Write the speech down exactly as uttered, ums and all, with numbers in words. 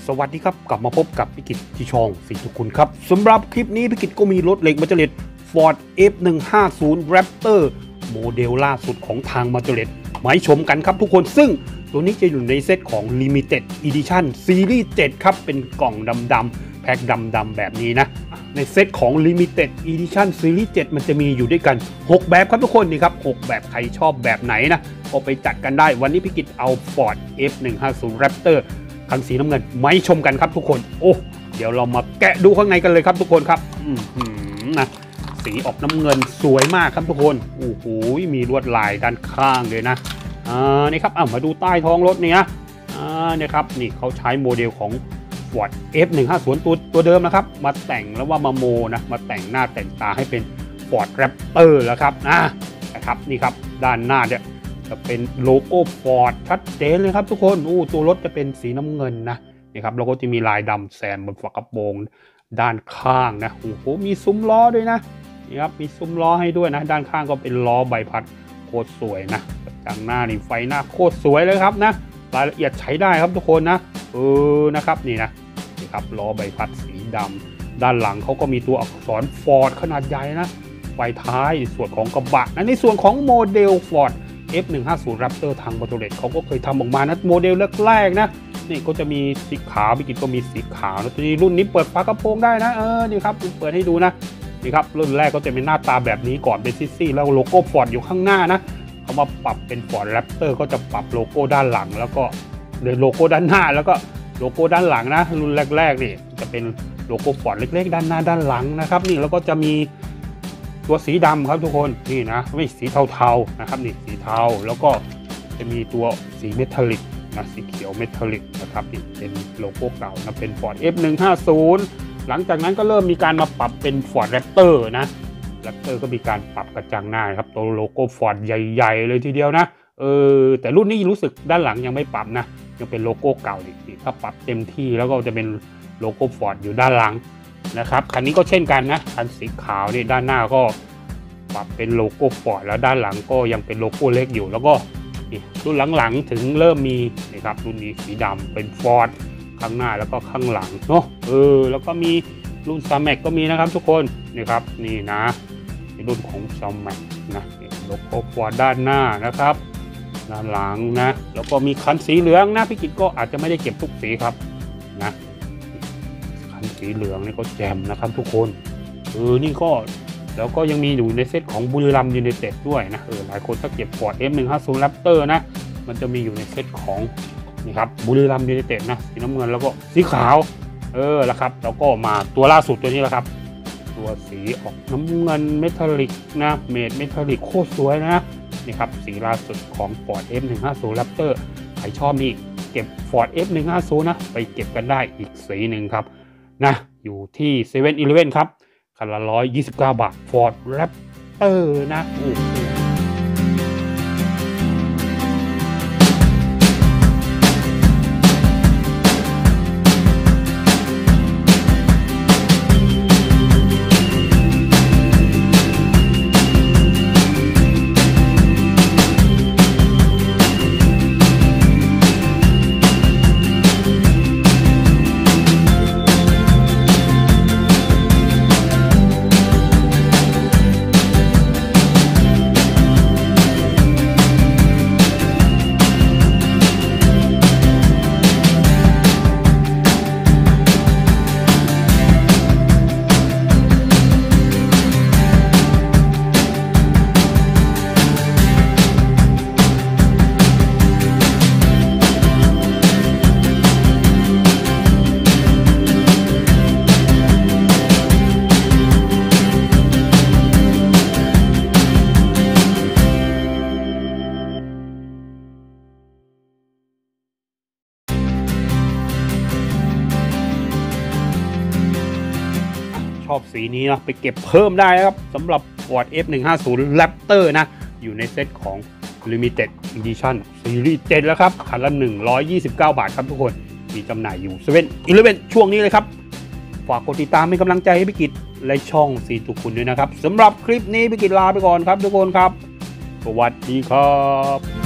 สวัสดีครับกลับมาพบกับพิกิตที่ช่องสีทุกคุณครับสำหรับคลิปนี้พิกิตก็มีรถเหล็กมาเจเลต Ford เอฟ หนึ่งห้าศูนย์ Raptor โมเดลล่าสุดของทางมาเจเลตมาให้ชมกันครับทุกคนซึ่งตัวนี้จะอยู่ในเซตของ Limited Edition Series เจ็ดครับเป็นกล่องดำๆแพ็คดำๆแบบนี้นะในเซตของ Limited Edition Series เจ็ดมันจะมีอยู่ด้วยกันหกแบบครับทุกคนนี่ครับหกแบบใครชอบแบบไหนนะก็ไปจัดกันได้วันนี้พิกิตเอา Ford เอฟ หนึ่งห้าศูนย์ Raptorคันสีน้ำเงินไม่ชมกันครับทุกคนโอ้เดี๋ยวเรามาแกะดูข้างในกันเลยครับทุกคนครับอืมนะสีออกน้ำเงินสวยมากครับทุกคนโอ้โหมีลวดลายด้านข้างเลยนะอ่านี่ครับอ่ามาดูใต้ท้องรถเนี่ยอ่าเนี่ยครับนี่เขาใช้โมเดลของ Ford เอฟ หนึ่งห้าศูนย์ ตัวตัวเดิมนะครับมาแต่งแล้วว่ามาโมนะมาแต่งหน้าแต่งตาให้เป็น Ford Raptor แล้วครับนะนะครับนี่ครับด้านหน้าเนี่ยจะเป็นโลโก้ฟอร์ดชัดเจนเลยครับทุกคนอู้ตัวรถจะเป็นสีน้ำเงินนะนี่ครับแล้วก็จะมีลายดำแซมบนฝากระโปรงด้านข้างนะโอ้โหมีซุ้มล้อด้วยนะนี่ครับมีซุ้มล้อให้ด้วยนะด้านข้างก็เป็นล้อใบพัดโคตรสวยนะจางหน้านี่ไฟหน้าโคตรสวยเลยครับนะรายละเอียดใช้ได้ครับทุกคนนะเออนะครับนี่นะนี่ครับล้อใบพัดสีดำด้านหลังเขาก็มีตัวอักษรฟอร์ดขนาดใหญ่นะไฟท้ายส่วนของกระบะนะในส่วนของโมเดลฟอร์ดเอฟ หนึ่งห้าศูนย์ Raptor ทางมอเตอร์เรทเขาก็เคยทำออกมานะโมเดลแรกๆนะนี่ก็จะมีสีขาวพี่กิตก็มีสีขาวนะตัวนี้รุ่นนี้เปิดฝากระโปรงได้นะเออนี่ครับเปิดให้ดูนะนี่ครับรุ่นแรกก็จะเป็นหน้าตาแบบนี้ก่อนเป็นซี่ๆแล้วโลโก้ Ford อยู่ข้างหน้านะเขามาปรับเป็น Ford Raptor ก็จะปรับโลโก้ด้านหลังแล้วก็เลยโลโก้ด้านหน้าแล้วก็โลโก้ด้านหลังนะรุ่นแรกๆนี่จะเป็นโลโก้ Ford เล็กๆด้านหน้าด้านหลังนะครับนี่แล้วก็จะมีตัวสีดำครับทุกคนนี่นะไม่สีเทาๆนะครับนี่สีเทาแล้วก็จะมีตัวสีเมทัลลิกนะสีเขียวเมทัลลิกนะครับนี่เป็นโลโก้เก่านะเป็น Ford เอฟ หนึ่งห้าศูนย์ หลังจากนั้นก็เริ่มมีการมาปรับเป็น Ford Raptor นะ Raptor ก็มีการปรับกระจังหน้าครับตัวโลโก้ Ford ใหญ่ๆเลยทีเดียวนะเออแต่รุ่นนี้รู้สึกด้านหลังยังไม่ปรับนะยังเป็นโลโก้เก่าอีกถ้าปรับเต็มที่แล้วก็จะเป็นโลโก้ Ford อยู่ด้านหลังนะครับคันนี้ก็เช่นกันนะคันสีขาวนี่ด้านหน้าก็ปรับเป็นโลโก้ฟอร์ดแล้วด้านหลังก็ยังเป็นโลโก้เล็กอยู่แล้วก็รุ่นหลังๆถึงเริ่มมีนะครับรุ่นนี้สีดำเป็นฟอร์ดข้างหน้าแล้วก็ข้างหลังเนาะเออแล้วก็มีรุ่นซัมแม็กก็มีนะครับทุกคนนี่ครับนี่นะรุ่นของซัมแม็กนะโลโก้ฟอร์ดด้านหน้านะครับด้านหลังนะแล้วก็มีคันสีเหลืองนะพี่กิตก็อาจจะไม่ได้เก็บทุกสีครับนะสีเหลืองนี่ก็แจ่มนะครับทุกคนเออนี่ก็แล้วก็ยังมีอยู่ในเซตของบุรีรัมย์ยูไนเต็ดด้วยนะเออหลายคนถ้าเก็บ Ford เอฟ หนึ่งห้าศูนย์ Raptor นะมันจะมีอยู่ในเซตของนี่ครับบุรีรัมย์ยูไนเต็ดนะสีน้ำเงินแล้วก็สีขาวเออแล้วครับแล้วก็มาตัวล่าสุดตัวนี้แหละครับตัวสีออกน้ำเงินเมทัลลิกนะเมดเมทัลลิกโคตรสวยนะนี่ครับสีล่าสุดของ Ford เอฟ หนึ่งห้าศูนย์ Raptor ใครชอบนี่เก็บ Ford เอฟ หนึ่งห้าศูนย์ นะไปเก็บกันได้อีกสีหนึ่งครับนะอยู่ที่ เซเว่น อีเลฟเว่น ครับคันละหนึ่งร้อยยี่สิบเก้าบาท Ford Raptor นะโอ้ชอบสีนี้นะไปเก็บเพิ่มได้นะครับสำหรับ Ford เอฟ หนึ่งห้าศูนย์ Raptor นะอยู่ในเซตของ Limited Edition Series เจ็ดแล้วครับคันละหนึ่งร้อยยี่สิบเก้าบาทครับทุกคนมีจำหน่ายอยู่ เซเว่น อีเลฟเว่น ช่วงนี้เลยครับฝากกดติดตามเป็นกำลังใจให้พี่กิตและช่องสีทุกคุณด้วยนะครับสำหรับคลิปนี้พี่กิตลาไปก่อนครับทุกคนครับสวัสดีครับ